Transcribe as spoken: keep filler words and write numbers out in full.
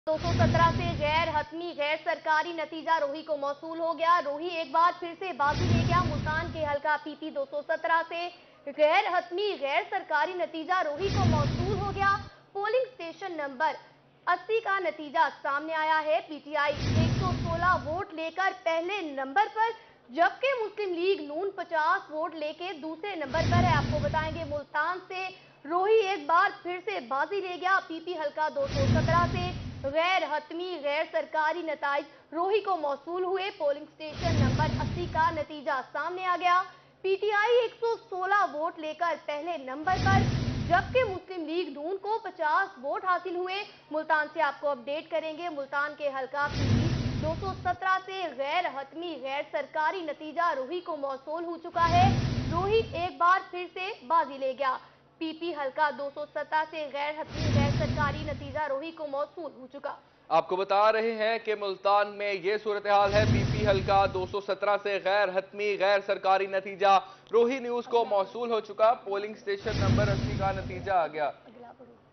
दो सौ सत्रह से गैर हतमी गैर सरकारी नतीजा रोही को मौसूल हो गया। रोही एक बार फिर से बाजी ले गया। मुल्तान के हल्का पीपी दो सौ सत्रह से गैर हतमी गैर सरकारी नतीजा रोही को मौसूल हो गया। पोलिंग स्टेशन नंबर अस्सी का नतीजा सामने आया है। पीटीआई एक सौ सोलह वोट लेकर पहले नंबर पर, जबकि मुस्लिम लीग नून पचास वोट लेकर दूसरे नंबर पर है। आपको बताएंगे मुल्तान से रोही एक बार फिर से बाजी ले गया। पीपी हल्का दो सौ सत्रह से गैर हतमी गैर सरकारी नताइज रोही को मौसूल हुए। पोलिंग स्टेशन नंबर अस्सी का नतीजा सामने आ गया। पीटीआई एक सौ सोलह वोट लेकर पहले नंबर पर, जबकि मुस्लिम लीग नून को पचास वोट हासिल हुए। मुल्तान से आपको अपडेट करेंगे। मुल्तान के हल्का पीपी दो सौ सत्रह से गैर हतमी गैर सरकारी नतीजा रोही को मौसूल हो चुका है। रोही एक बार फिर से बाजी ले गया। पीपी हल्का दो सौ सत्रह से गैर हतमी गैर सरकारी नतीजा रोही को मौसूल हो चुका। आपको बता रहे हैं कि मुल्तान में ये सूरत हाल है। पीपी हल्का दो सौ सत्रह से गैर हतमी गैर सरकारी नतीजा रोही न्यूज को मौसूल हो चुका। पोलिंग स्टेशन नंबर अस्सी का नतीजा आ गया।